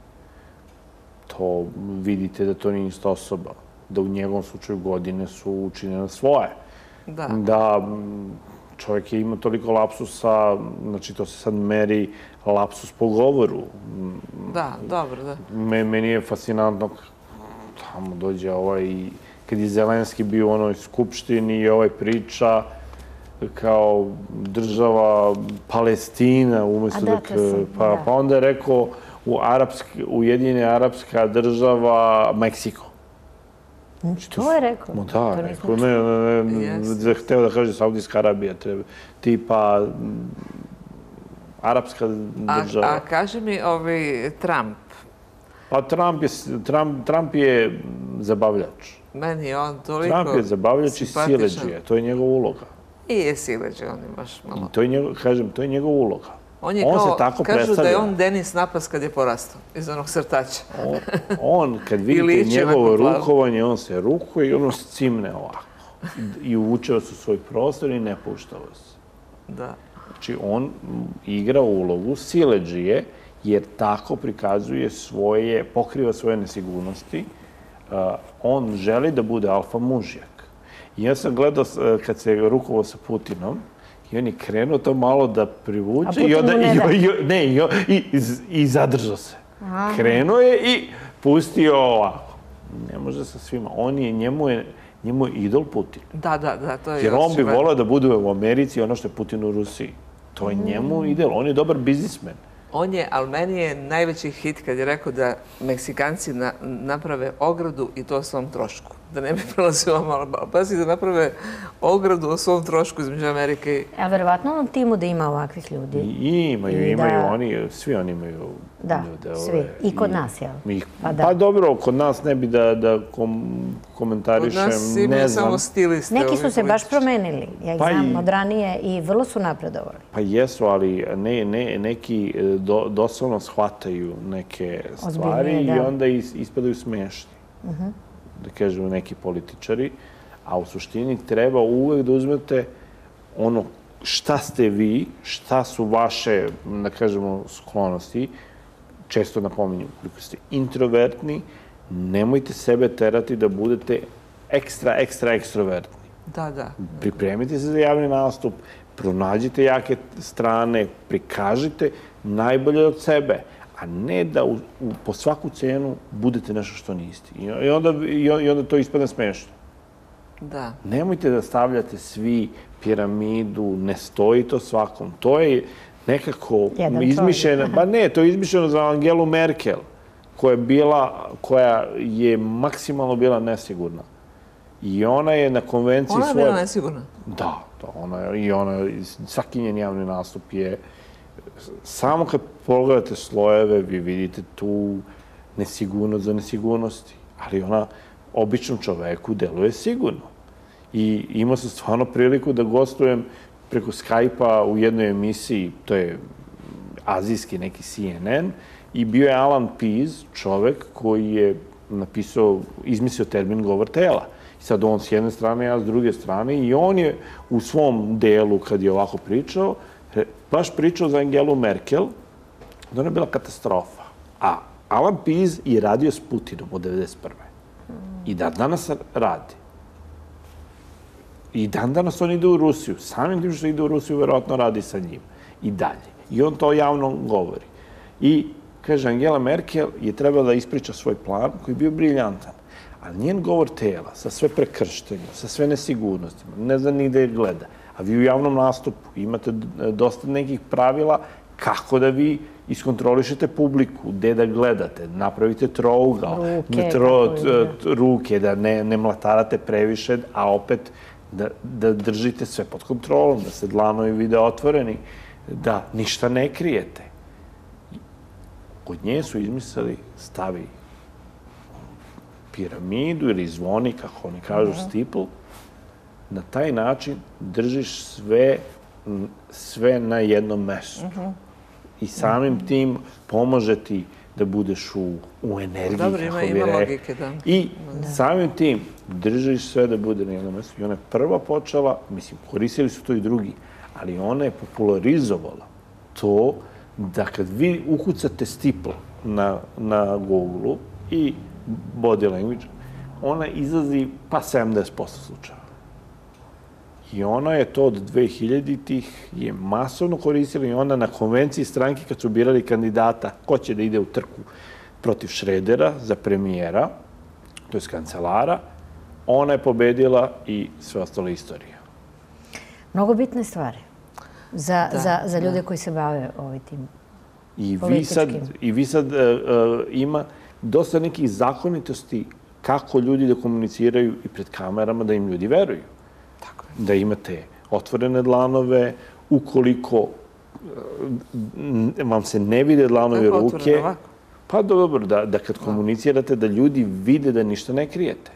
To vidite da to nije ista osoba. Da u njegovom slučaju godine su učinjene svoje. Da. Da čovjek je imao toliko lapsusa, znači to se sad meri lapsus po govoru. Da, dobro, da. Meni je fascinantno, tamo dođe ovaj, kad je Zelenski bio u onoj skupštini i ovaj priča kao država Palestina, umjesto da... Pa onda je rekao Ujedinjena arapska država Meksiko. To je rekao? Da, rekao. Ne, hteo da kaže Saudijska Arabija, tipa arapska država. A kaže mi ovaj Trump. Pa Trump je zabavljač. Meni je on toliko Trump je zabavljač i siledžija. To je njegova uloga. I je siledžija, on je baš malo... Kažem, to je njegova uloga. On je kao, kažu da je on Denis Napas kad je porastao iz onog crtača. On, kad vidite njegovo rukovanje, on se rukuje i ono cimne ovako. I uvuče vas u svoj prostor i ne pušta vas. Da. Znači, on igra ulogu siledžije, jer tako prikazuje svoje, pokriva svoje nesigurnosti. On želi da bude alfa mužjak. I ja sam gledao kad se rukovao sa Putinom, i on je krenuo to malo da privuče i onda i zadržao se. Krenuo je i pustio ovako. Ne može sa svima. On je, njemu je, njemu je idol Putin. Da, da, da, to je... Jer on bi volao da bude u Americi ono što je Putin u Rusiji. To je njemu idol. On je dobar biznismen. On je, ali meni je najveći hit kad je rekao da Meksikanci naprave ogradu i to o svom trošku. Da ne bi prelazilo malo. Pazi da naprave ogradu o svom trošku između Amerike i... A verovatno onom timu da ima ovakvih ljudi. Imaju, imaju oni, svi oni imaju ljude. Da, svi. I kod nas, jel? Pa dobro, kod nas ne bi da komentarišem, ne znam. Kod nas imaju samo stiliste. Neki su se baš promenili, ja ih znam od ranije i vrlo su napredovali. Pa jesu, ali neki doslovno shvataju neke stvari i onda ispadaju smešni. Da kažu neki političari, a u suštini treba uvek da uzmete ono šta ste vi, šta su vaše, da kažemo, sklonosti. Često napominjem, koliko ste introvertni, nemojte sebe terati da budete ekstra, ekstra ekstrovertni. Da, da. Pripremite se za javni nastup, pronađite jake strane, prikažite najbolje od sebe, a ne da u, u, po svaku cenu budete nešto što niste. I onda, i onda to ispadne smešno. Da. Nemojte da stavljate svi piramidu, ne stoji to svakom. To je nekako izmišljeno, pa ne, to je izmišljeno za Angelu Merkel, koja je bila, koja je maksimalno bila nesigurna. I ona je na konvenciji svoje... Ona je bila nesigurna? Da, da, ona je, i ona, svaki njen javni nastup je... Samo kad pogledate slojeve, vi vidite tu nesigurnost za nesigurnosti. Ali ona običnom čoveku deluje sigurno. I imao sam stvarno priliku da gostujem preko Skype-a u jednoj emisiji, to je azijski neki C N N, i bio je Alan Pease, čovek koji je napisao, izmislio termin govor tela. I sad on s jedne strane, ja s druge strane, i on je u svom delu, kad je ovako pričao, baš pričao za Angelu Merkel, da ona je bila katastrofa. A Alan Pease je radio s Putinom od devedeset prve. I da danas radi. I dan danas on ide u Rusiju. Samim tim što ide u Rusiju, verovatno radi sa njim. I dalje. I on to javno govori. I, kaže, Angela Merkel je trebala da ispriča svoj plan koji je bio briljantan. Ali njen govor tela, sa sve prekrštenjem, sa sve nesigurnostima, ne zna ni da je gleda. A vi u javnom nastupu imate dosta nekih pravila kako da vi iskontrolišete publiku, gde da gledate, napravite trougal, ruke, tro, ruke da ne, ne mlatarate previše, a opet da, da držite sve pod kontrolom, da se dlanovi vide otvoreni, da ništa ne krijete. Kod nje su izmislili stavi piramidu ili zvoni, kako oni kažu, steeple. Na taj način držiš sve, sve na jednom mestu. I samim tim pomože ti da budeš u, u energiji, dobro, kako ima, bi ima rekao. logike, da. I samim tim držiš sve da bude na jednom mestu. I ona je prva počela, mislim, koristili su to i drugi, ali ona je popularizovala to da kad vi ukucate stipl na, na Google-u i body language, ona izlazi pa sedamdeset posto slučajeva. I ona je to od dvehiljaditih je masovno koristila i onda na konvenciji stranke kad su birali kandidata ko će da ide u trku protiv Šredera za premijera, to je kancelara, ona je pobedila i sve ostale istorije. Mnogo bitne stvari za, da, za, za ljude da. koji se bave ovaj tim I vi sad, i vi sad uh, uh, ima dosta nekih zakonitosti kako ljudi da komuniciraju i pred kamerama da im ljudi veruju. Tako je. Da imate otvorene dlanove, ukoliko uh, vam se ne vide dlanovi ruke, otvorene, pa dobro, da, da kad komunicirate da ljudi vide da ništa ne krijete.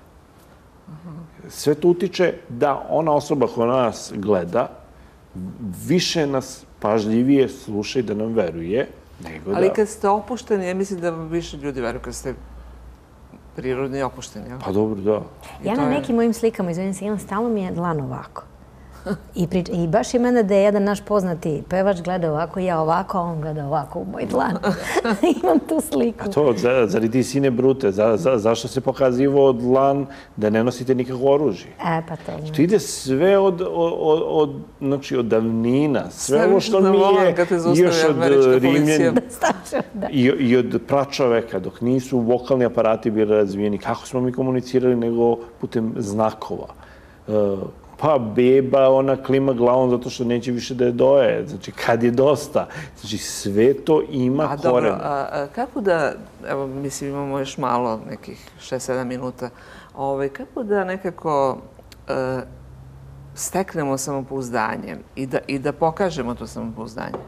Sve to utiče da ona osoba koja nas gleda više nas pažljivije sluša i da nam veruje. Nego ali da... kad ste opušteni, ja mislim da više ljudi veruju kad ste prirodni i opušteni. Ja? Pa dobro, da. Ja na nekim mojim slikama, izvinim se, imam stalno mi je dlan ovako. I, prič... I baš je mene da je jedan naš poznati pevač gleda ovako, ja ovako, a on gleda ovako u moj dlan. Imam tu sliku. A to, za, zar ti sine brute, za, za, zašto se pokazivo dlan da ne nosite nikakvo oružje? E, pa to. Što ide sve od, od, od, znači, od davnina, sve ovo što mi je još od Rimljana i, i od pračoveka, dok nisu vokalni aparati bili razvijeni, kako smo mi komunicirali nego putem znakova. Uh, Pa beba, ona klima glavom zato što neće više da je doje. Znači, kad je dosta. Znači, sve to ima a, koren. Dobro, a, a kako da, evo, mislim, imamo još malo, nekih šest sedam minuta, ovaj, kako da nekako uh, steknemo samopouzdanje i da, i da pokažemo to samopouzdanje?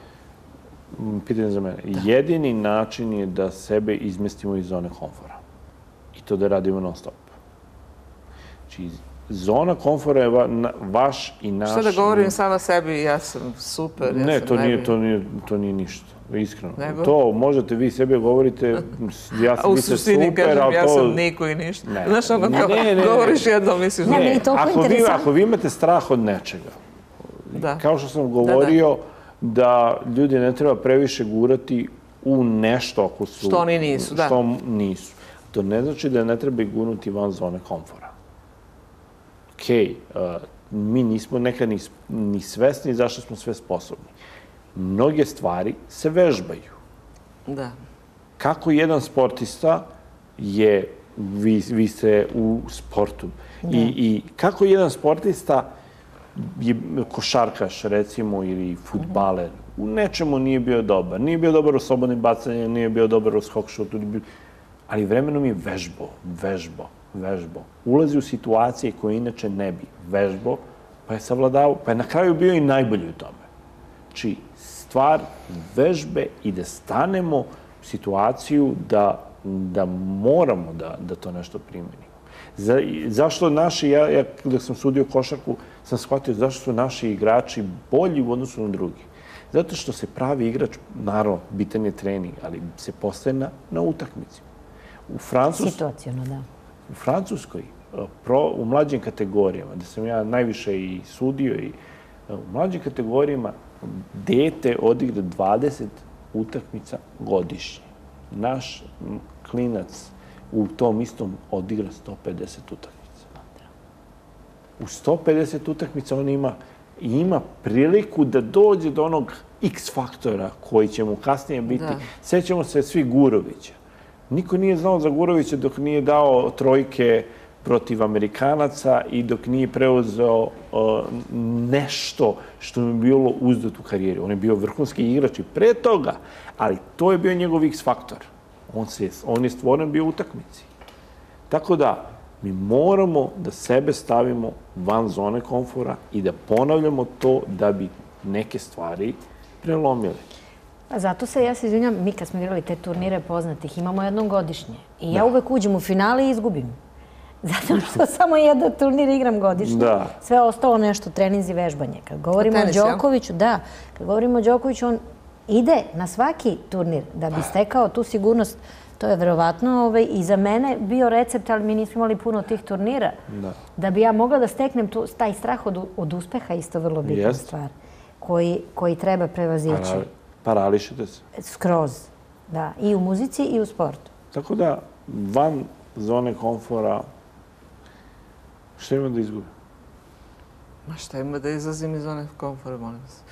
Pitanje za mene. Da. Jedini način je da sebe izmestimo iz zone komfora. I to da radimo non stop. Znači, zona komfora je va, na, vaš i naš... Što da govorim sama sebi, ja sam super, ja ne, sam to najbolji. nije, to nije, to nije ništa, iskreno. Nego? To možete vi sebi govorite, ja sam vi se super, ali to... kažem, ja sam niko i ništa. Ne. Znaš, ono kao, ne, ne, govoriš jedno, misliš... Ne, ne, ne, ako, vi, ako vi imate strah od nečega, kao što sam govorio, da ljudi ne treba previše gurati u nešto ako su... Što oni nisu, da. Što nisu. To ne znači da ne treba ih gurnuti van zone komfora. Okej, mi nismo nekad ni svesni zašto smo sve sposobni. Mnoge stvari se vežbaju. Da. Kako jedan sportista je, vi ste u sportu, i kako jedan sportista je košarkaš, recimo, ili fudbaler, u nečemu nije bio dobar. Nije bio dobar u slobodnim bacanjem, nije bio dobar u skok šutu, ali vremenom je vežbo, vežbo, vežbo. Ulazi u situacije koje inače ne bi. Vežbo, pa je savladao, pa je na kraju bio i najbolji u tome. Znači, stvar vežbe i da stanemo u situaciju da moramo da to nešto primenimo. Zašto naši, ja dok sam sudio košarku, sam shvatio zašto su naši igrači bolji u odnosu na drugi. Zato što se pravi igrač, naravno, bitan je trening, ali se postaje na utakmici. Situacijono, da. U Francuskoj, u mlađim kategorijama, gde sam ja najviše i sudio, i u mlađim kategorijama dete odigra dvadeset utakmica godišnje. Naš klinac u tom istom odigra sto pedeset utakmica. U sto pedeset utakmica on ima ima priliku da dođe do onog X faktora koji će mu kasnije biti. Sećamo se svi Gurovića. Niko nije znao za Gurovića dok nije dao trojke protiv Amerikanaca i dok nije preuzeo nešto što mu je bilo uzdat u karijeri. On je bio vrhunski igrač i pre toga, ali to je bio njegov X faktor. On je stvoren bio u utakmici. Tako da, mi moramo da sebe stavimo van zone komfora i da ponavljamo to da bi neke stvari prelomili. Zato se, ja se izvinjam, mi kad smo igrali te turnire poznatih, imamo jednom godišnje. I ja uvek uđem u finale i izgubim. Zato što samo jedan turnir igram godišnje. Sve ostalo nešto, treninzi, vežbanje. Kad govorimo o Đokoviću, da, kad govorimo o Đokoviću, on ide na svaki turnir da bi stekao tu sigurnost. To je verovatno i za mene bio recept, ali mi nismo imali puno tih turnira. Da bi ja mogla da steknem taj strah od uspeha, isto vrlo bitna stvar, koji treba prevazići. Parališite se. Skroz, da. I u muzici i u sportu. Tako da, van zone komfora, šta ima da izgubim? Ma šta ima da izlazim iz zone komfora, molim vas.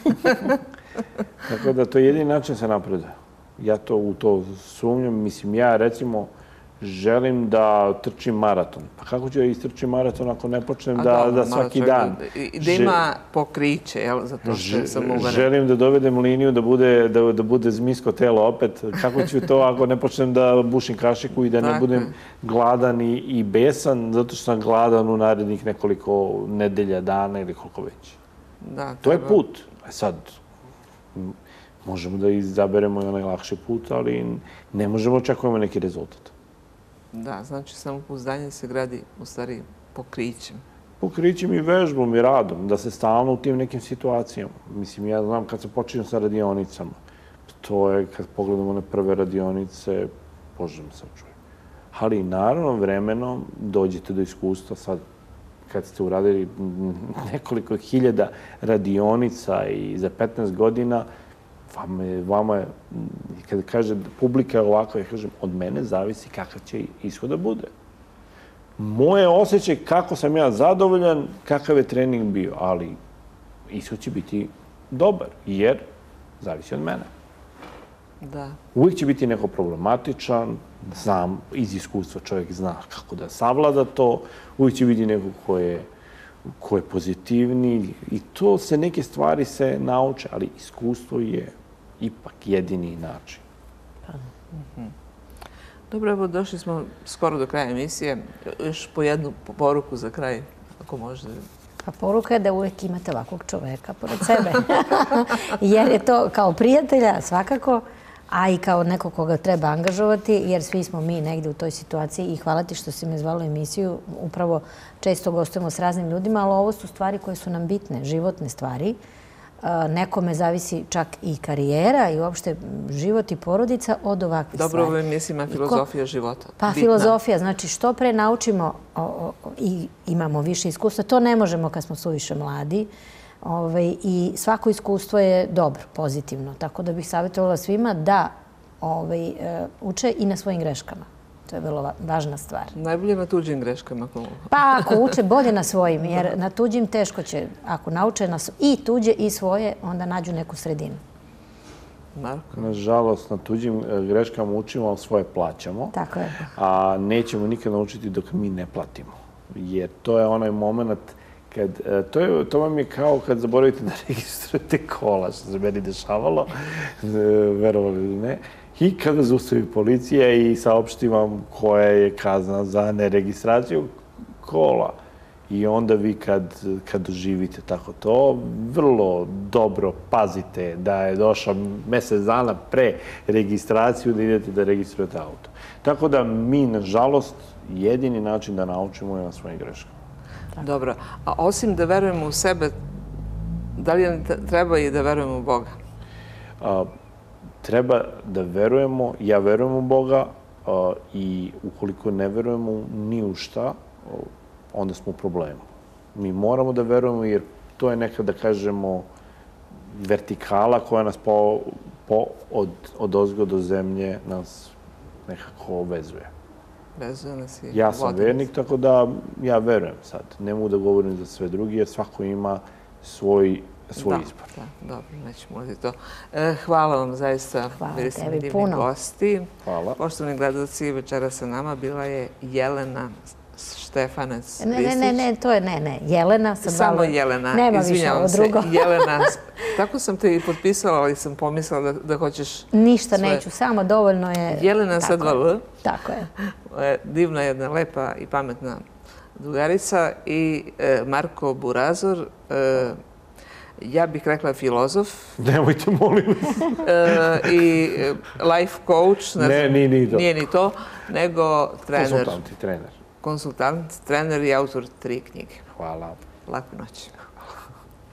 Tako da, to je jedini način se napreduje. Ja to u to sumnjam. Mislim, ja recimo želim da trčim maraton. Pa kako ću da istrčim maraton ako ne počnem da svaki dan... Da ima pokriće, jel, za to što sam uveren. Želim da dovedem liniju, da bude zmijsko telo opet. Kako ću to ako ne počnem da bušim kašiku i da ne budem gladan i besan, zato što sam gladan u narednih nekoliko nedelja, dana ili koliko već. To je put. Sad... Možemo da izaberemo i onaj lakši put, ali ne možemo očekujemo neki rezultat. Da, znači samopouzdanje se gradi u stvari pokrićem. Pokrićem i vežbom i radom, da se stalno u tim nekim situacijama. Mislim, ja znam kad se počinjem sa radionicama, to je kad pogledamo one prve radionice, Bože me sačuvaj. Ali naravno vremenom dođete do iskustva, sad kad ste uradili nekoliko hiljada radionica i za petnaest godina, vama je, kada kaže publika je ovako, ja kažem, od mene zavisi kakav će ishod da bude. Moje osjećaj kako sam ja zadovoljan, kakav je trening bio, ali ishod će biti dobar, jer zavisi od mene. Da. Uvijek će biti neko problematičan, znam, iz iskustva čovjek zna kako da savlada to, uvijek će biti neko ko je ko je pozitivni i to se neke stvari se nauče, ali iskustvo je ipak jedini način. Dobro, evo došli smo skoro do kraja emisije. Još po jednu poruku za kraj, ako možete. Pa poruka je da uvijek imate ovakvog čoveka pored sebe. Jer je to kao prijatelja svakako, a i kao neko koga treba angažovati, jer svi smo mi negde u toj situaciji i hvala ti što si me zvala u emisiju. Upravo često gostujemo s raznim ljudima, ali ovo su stvari koje su nam bitne, životne stvari. Nekome zavisi čak i karijera i uopšte život i porodica od ovakvih stvari. Dobro, ovo mislim na filozofija života. Pa filozofija, znači što pre naučimo i imamo više iskustva, to ne možemo kad smo suviše mladi. I svako iskustvo je dobro, pozitivno. Tako da bih savjetovala svima da uče i na svojim greškama. To je vrlo važna stvar. Najbolje na tuđim greškama. Pa ako uče, bolje na svojim, jer na tuđim teško će. Ako nauče i tuđe i svoje, onda nađu neku sredinu. Marko? Nažalost, na tuđim greškama učimo, ali svoje plaćamo. Tako je. A nećemo nikad naučiti dok mi ne platimo. Jer to je onaj moment kad... To vam je kao kad zaboravite da registrujete kola, što se meni dešavalo, verovali ili ne. I kada zaustavi policija i saopšti vam koja je kazna za neregistraciju kola. I onda vi kad doživite tako to, vrlo dobro pazite da je došao mesec dana pre registraciju da idete da registrujete auto. Tako da mi, nažalost, jedini način da naučimo je na svojim greškama. Dobro. A osim da verujemo u sebe, da li treba i da verujemo u Boga? Treba da verujemo, ja verujem u Boga i ukoliko ne verujemo ni u šta, onda smo u problemu. Mi moramo da verujemo jer to je neka, da kažemo, vertikala koja nas od ozgo do zemlje nas nekako vezuje. Vezuje nas i voda. Ja sam vernik, tako da ja verujem sad. Ne mogu da govorim za sve drugi jer svako ima svoj svoj izbor. Da, dobro, nećemo ulaziti to. Hvala vam zaista, bili ste mi divni gosti. Hvala. Poštovani gledalci, večera sa nama bila je Jelena Štefanec. Ne, ne, ne, ne, to je ne, ne. Jelena. Samo Jelena, izvinjavam se. Jelena, tako sam te i potpisala, ali sam pomislila da hoćeš... Ništa neću, samo dovoljno je... Jelena sa dva L. Tako je. Divna, jedna lepa i pametna drugarica. I Marko Burazor, ja bih rekla filozof. Nemojte, molim vas. I life coach. Ne, nije ni to. Nego trener. Konsultant i trener. Konsultant, trener i autor tri knjige. Hvala. Laku noć.